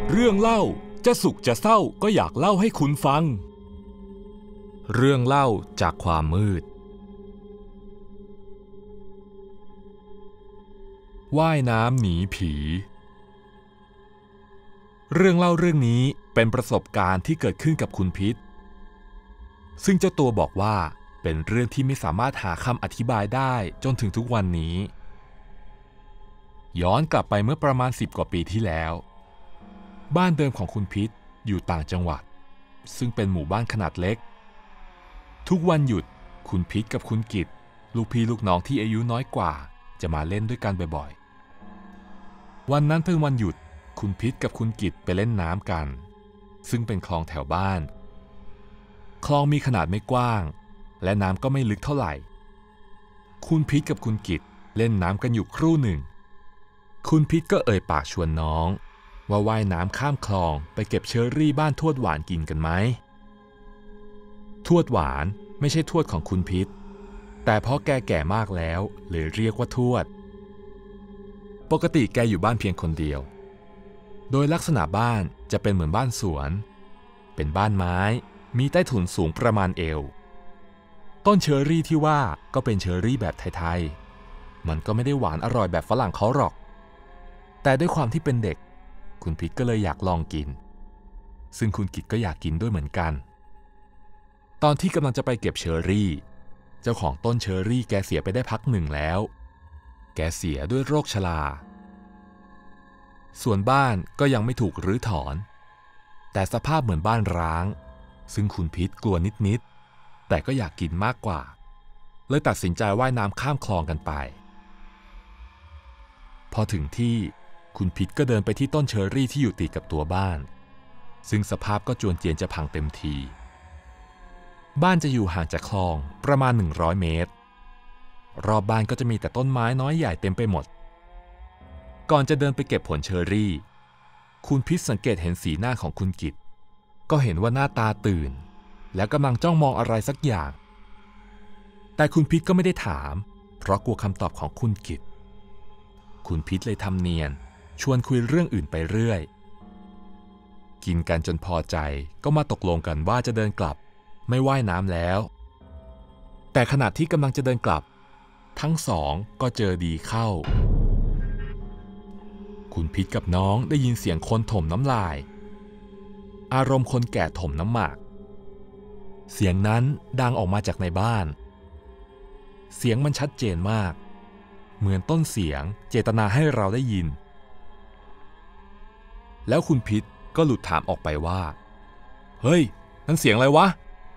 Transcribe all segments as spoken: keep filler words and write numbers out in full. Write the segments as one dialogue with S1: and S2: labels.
S1: เรื่องเล่าจะสุขจะเศร้าก็อยากเล่าให้คุณฟังเรื่องเล่าจากความมืดว่ายน้ำหนีผีเรื่องเล่าเรื่องนี้เป็นประสบการณ์ที่เกิดขึ้นกับคุณพิษซึ่งเจ้าตัวบอกว่าเป็นเรื่องที่ไม่สามารถหาคำอธิบายได้จนถึงทุกวันนี้ย้อนกลับไปเมื่อประมาณสิบกว่าปีที่แล้วบ้านเดิมของคุณพิษอยู่ต่างจังหวัดซึ่งเป็นหมู่บ้านขนาดเล็กทุกวันหยุดคุณพิษกับคุณกิตลูกพี่ลูกน้องที่อายุน้อยกว่าจะมาเล่นด้วยกันบ่อยๆวันนั้นเป็นวันหยุดคุณพิษกับคุณกิตไปเล่นน้ำกันซึ่งเป็นคลองแถวบ้านคลองมีขนาดไม่กว้างและน้ำก็ไม่ลึกเท่าไหร่คุณพิษกับคุณกิตเล่นน้ำกันอยู่ครู่หนึ่งคุณพิษก็เอ่ยปากชวนน้องว่าว่ายน้ำข้ามคลองไปเก็บเชอร์รี่บ้านทวดหวานกินกันไหมทวดหวานไม่ใช่ทวดของคุณพิษแต่เพราะแกแก่มากแล้วเลยเรียกว่าทวดปกติแกอยู่บ้านเพียงคนเดียวโดยลักษณะบ้านจะเป็นเหมือนบ้านสวนเป็นบ้านไม้มีใต้ถุนสูงประมาณเอวต้นเชอร์รี่ที่ว่าก็เป็นเชอร์รี่แบบไทยๆมันก็ไม่ได้หวานอร่อยแบบฝรั่งเขาหรอกแต่ด้วยความที่เป็นเด็กคุณพิษก็เลยอยากลองกินซึ่งคุณกิตก็อยากกินด้วยเหมือนกันตอนที่กำลังจะไปเก็บเชอร์รี่เจ้าของต้นเชอร์รี่แกเสียไปได้พักหนึ่งแล้วแกเสียด้วยโรคชราส่วนบ้านก็ยังไม่ถูกรื้อถอนแต่สภาพเหมือนบ้านร้างซึ่งคุณพิษกลัวนิดๆแต่ก็อยากกินมากกว่าเลยตัดสินใจว่ายน้ำข้ามคลองกันไปพอถึงที่คุณพิษก็เดินไปที่ต้นเชอร์รี่ที่อยู่ติดกับตัวบ้านซึ่งสภาพก็จวนเจียนจะพังเต็มทีบ้านจะอยู่ห่างจากคลองประมาณหนึ่งร้อยเมตรรอบบ้านก็จะมีแต่ต้นไม้น้อยใหญ่เต็มไปหมดก่อนจะเดินไปเก็บผลเชอร์รี่คุณพิษสังเกตเห็นสีหน้าของคุณกิตก็เห็นว่าหน้าตาตื่นแล้วกำลังจ้องมองอะไรสักอย่างแต่คุณพิษก็ไม่ได้ถามเพราะกลัวคำตอบของคุณกิตคุณพิษเลยทำเนียนชวนคุยเรื่องอื่นไปเรื่อยกินกันจนพอใจก็มาตกลงกันว่าจะเดินกลับไม่ว่ายน้ำแล้วแต่ขณะที่กำลังจะเดินกลับทั้งสองก็เจอดีเข้าคุณพิษกับน้องได้ยินเสียงคนถมน้ำลายอารมณ์คนแก่ถมน้ำหมากเสียงนั้นดังออกมาจากในบ้านเสียงมันชัดเจนมากเหมือนต้นเสียงเจตนาให้เราได้ยินแล้วคุณพิษก็หลุดถามออกไปว่าเฮ้ยนั่นเสียงอะไรวะ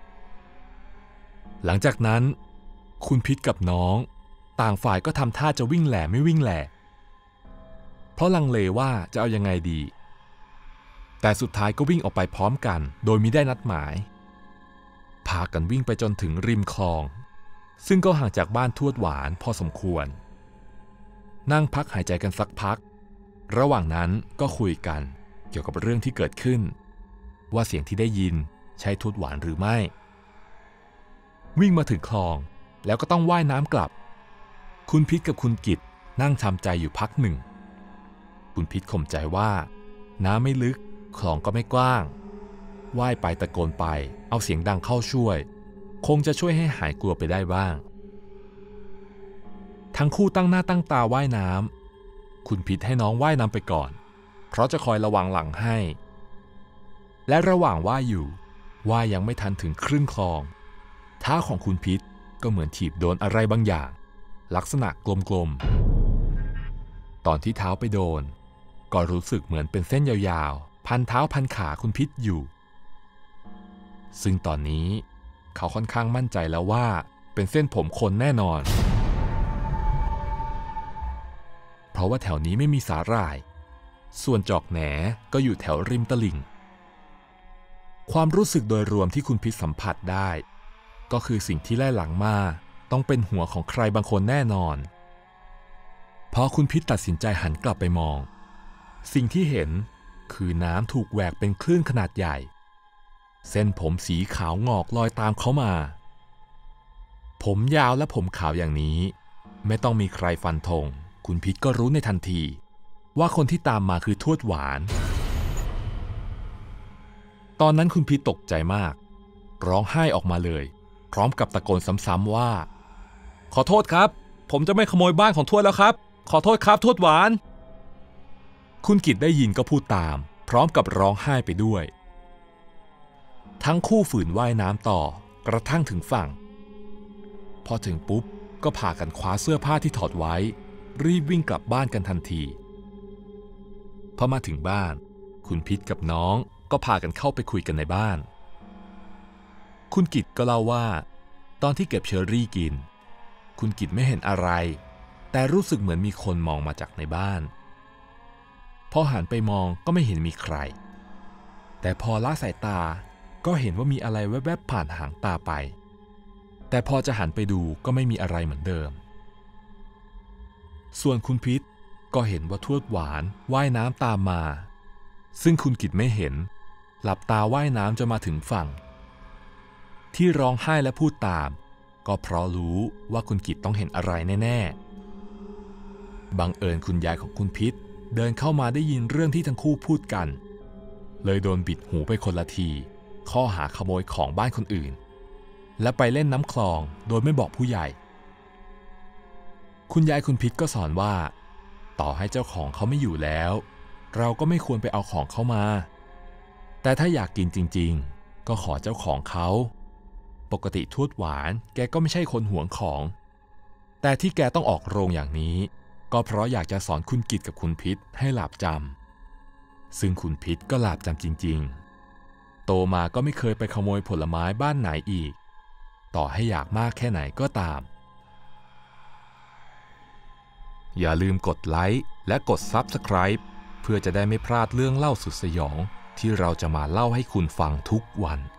S1: หลังจากนั้นคุณพิษกับน้องต่างฝ่ายก็ทำท่าจะวิ่งแหล่ไม่วิ่งแหล่เพราะลังเลว่าจะเอายังไงดีแต่สุดท้ายก็วิ่งออกไปพร้อมกันโดยมิได้นัดหมายพากันวิ่งไปจนถึงริมคลองซึ่งก็ห่างจากบ้านทวดหวานพอสมควรนั่งพักหายใจกันสักพักระหว่างนั้นก็คุยกันเกี่ยวกับเรื่องที่เกิดขึ้นว่าเสียงที่ได้ยินใช่ทวดหวานหรือไม่วิ่งมาถึงคลองแล้วก็ต้องว่ายน้ำกลับคุณพิษกับคุณกิตนั่งทำใจอยู่พักหนึ่งคุณพิษข่มใจว่าน้ำไม่ลึกคลองก็ไม่กว้างว่ายไปตะโกนไปเอาเสียงดังเข้าช่วยคงจะช่วยให้หายกลัวไปได้บ้างทั้งคู่ตั้งหน้าตั้งตาว่ายน้ำคุณพิษให้น้องว่ายน้ำไปก่อนเพราะจะคอยระวังหลังให้และระหว่างว่ายอยู่ว่ายยังไม่ทันถึงครึ่งคลองเท้าของคุณพิษก็เหมือนถีบโดนอะไรบางอย่างลักษณะกลมๆตอนที่เท้าไปโดนก็รู้สึกเหมือนเป็นเส้นยาวๆพันเท้าพันขาคุณพิษอยู่ซึ่งตอนนี้เขาค่อนข้างมั่นใจแล้วว่าเป็นเส้นผมคนแน่นอนเพราะว่าแถวนี้ไม่มีสาหร่ายส่วนจอกแหนก็อยู่แถวริมตลิ่งความรู้สึกโดยรวมที่คุณพิษสัมผัสได้ก็คือสิ่งที่ไล่หลังมาต้องเป็นหัวของใครบางคนแน่นอนพอคุณพิษตัดสินใจหันกลับไปมองสิ่งที่เห็นคือน้ำถูกแหวกเป็นคลื่นขนาดใหญ่เส้นผมสีขาวงอกลอยตามเขามาผมยาวและผมขาวอย่างนี้ไม่ต้องมีใครฟันธงคุณพิษก็รู้ในทันทีว่าคนที่ตามมาคือทวดหวานตอนนั้นคุณพิษตกใจมากร้องไห้ออกมาเลยพร้อมกับตะโกนซ้ำๆว่าขอโทษครับผมจะไม่ขโมยบ้านของทวดแล้วครับขอโทษครับทวดหวานคุณกิตได้ยินก็พูดตามพร้อมกับร้องไห้ไปด้วยทั้งคู่ฝืนว่ายน้ำต่อกระทั่งถึงฝั่งพอถึงปุ๊บก็พากันคว้าเสื้อผ้าที่ถอดไว้รีบวิ่งกลับบ้านกันทันทีพอมาถึงบ้านคุณพิษกับน้องก็พากันเข้าไปคุยกันในบ้านคุณกิตก็เล่าว่าตอนที่เก็บเชอร์รี่กินคุณกิตไม่เห็นอะไรแต่รู้สึกเหมือนมีคนมองมาจากในบ้านพอหันไปมองก็ไม่เห็นมีใครแต่พอละสายตาก็เห็นว่ามีอะไรแวบๆผ่านหางตาไปแต่พอจะหันไปดูก็ไม่มีอะไรเหมือนเดิมส่วนคุณพิษก็เห็นว่าทวดหวานว่ายน้ำตามมาซึ่งคุณกิตไม่เห็นหลับตาว่ายน้ำจนมาถึงฝั่งที่ร้องไห้และพูดตามก็เพราะรู้ว่าคุณกิตต้องเห็นอะไรแน่ๆบังเอิญคุณยายของคุณพิษเดินเข้ามาได้ยินเรื่องที่ทั้งคู่พูดกันเลยโดนบิดหูไปคนละทีข้อหาขโมยของบ้านคนอื่นและไปเล่นน้ำคลองโดยไม่บอกผู้ใหญ่คุณยายคุณพิษก็สอนว่าต่อให้เจ้าของเขาไม่อยู่แล้วเราก็ไม่ควรไปเอาของเขามาแต่ถ้าอยากกินจริงๆก็ขอเจ้าของเขาปกติทวดหวานแกก็ไม่ใช่คนหวงของแต่ที่แกต้องออกโรงอย่างนี้ก็เพราะอยากจะสอนคุณกิตกับคุณพิษให้หลาบจำซึ่งคุณพิษก็หลาบจำจริงๆโตมาก็ไม่เคยไปขโมยผลไม้บ้านไหนอีกต่อให้อยากมากแค่ไหนก็ตามอย่าลืมกดไลค์และกด ซับสไครบ์ เพื่อจะได้ไม่พลาดเรื่องเล่าสุดสยองที่เราจะมาเล่าให้คุณฟังทุกวัน